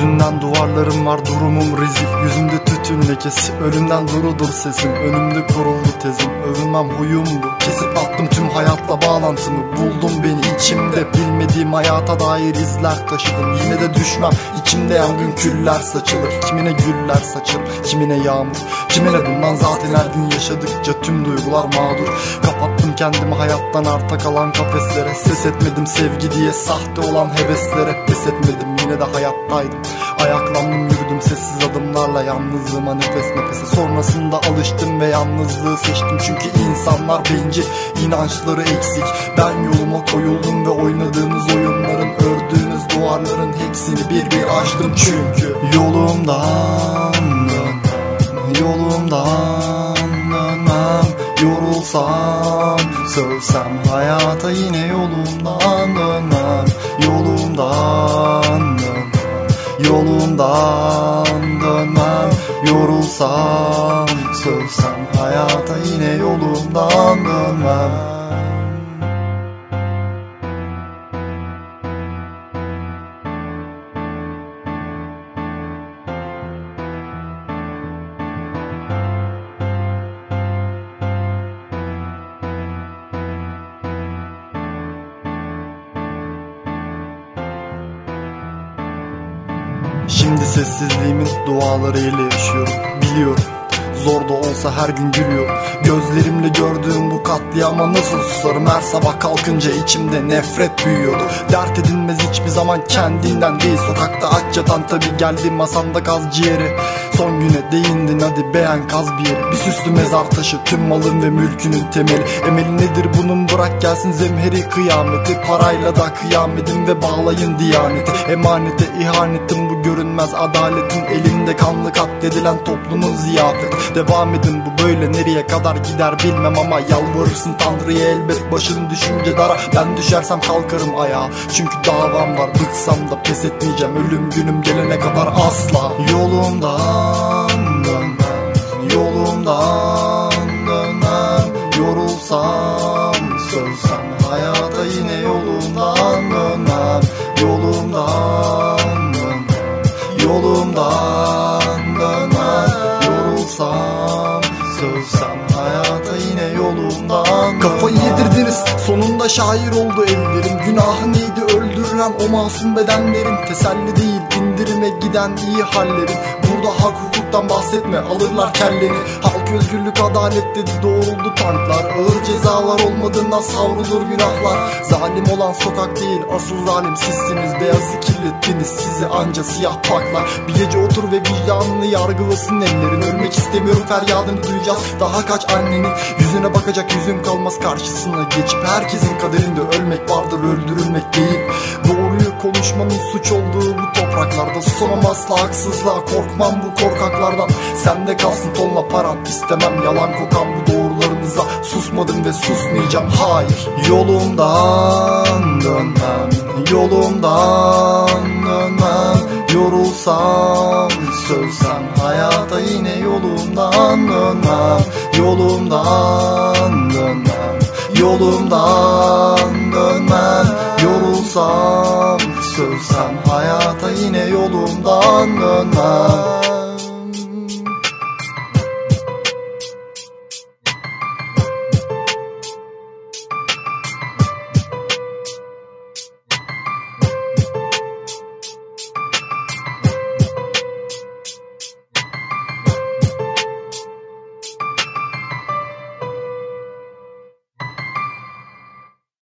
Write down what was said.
Yüzünden duvarlarım var, durumum rezil. Yüzümde tütün lekesi, ölümden durudur sesim. Önümde kuruldu tezim, övünmem huyum bu. Kesip attım tüm hayatla bağlantımı. Buldum beni içimde, bilmediğim hayata dair izler taşıdım. Yine de düşmem, içimde yangın küller saçılır. Kimine güller saçarım, kimine yağmur, kimine bundan zaten her gün yaşadıkça tüm duygular mağdur. Kapattım kendimi hayattan arta kalan kafeslere. Ses etmedim sevgi diye sahte olan heveslere. Pes etmedim, yine de hayattaydım. Ayaklandım, yürüdüm sessiz adımlarla yalnızlığıma nefes nefese. Sonrasında alıştım ve yalnızlığı seçtim. Çünkü insanlar bencil, inançları eksik. Ben yoluma koyuldum ve oynadığınız oyunların, ördüğünüz duvarların hepsini bir bir aştım. Çünkü yolumdan dönmem. Yorulsam, sövsem hayata yine yolumdan dönmem. Yolumdan dönmem. Yorulsam, sövsem hayata yine yolumdan dönmem. Şimdi sessizliğimin dualarıyla yaşıyorum. Biliyorum, zor da olsa her gün gülüyorum. Gözlerimle gördüğüm bu katliama nasıl susarım? Her sabah kalkınca içimde nefret büyüyordu. Dert edinmez hiçbir zaman kendinden değil. Sokakta aç yatan tabi geldi masamda kaz ciğeri. Son güne değindin hadi beğen kaz bir yeri. Bir süslü mezar taşı tüm malın ve mülkünün temeli. Emeli nedir bunun, bırak gelsin zemheri kıyameti. Parayla da kıyametim ve bağlayın diyaneti. Emanete ihanetim bu görünmez adaletin. Elimde kanlı katledilen toplumun ziyafeti. Devam edin bu böyle nereye kadar gider bilmem ama yalvarırsın Tanrı'ya elbet başın düşünce dara. Ben düşersem kalkarım ayağa, çünkü davam var. Bıksam da pes etmeyeceğim ölüm günüm gelene kadar asla. Yolumdan dönmem. Yorulsam, sövsem hayata yine yolumdan dönmem. Yolumdan dönmem. Yorulsam, sövsem hayata yine yolumdan. Kafayı yedirdiniz, sonunda şair oldu ellerim. Günahı neydi öldürülen o masum bedenlerin? Teselli değil indirime giden iyi hallerin. Burada hak hukuktan bahsetme, alırlar kelleni. Halk özgürlük adalet dedi, doğruldu tanklar. Ağır cezalar olmadığından savrulur günahlar. Zalim olan sokak değil, asıl zalim sizsiniz. Beyazı kirlettiniz, sizi anca siyah paklar. Bir gece otur ve vicdanını yargılasın ellerin. Ölmek istemiyorum feryadını duyacağız. Daha kaç annenin yüzüne bakacak yüzün kalmaz karşısına geçip. Herkesin kaderinde ölmek vardır, öldürülmek değil. Doğruyu konuşmanın suç olduğu bu topraklarda susamam asla haksızlığa, korkmam bu korkaklardan. Sende kalsın tonla paran, istemem yalan kokan bu doğrularınıza. Susmadım ve susmayacağım, hayır. Yolumdan dönmem. Yorulsam, sövsem hayata yine yolumdan dönmem. Yolumdan dönmem. Yorulsam, sövsem hayata yine yolumdan dönmem.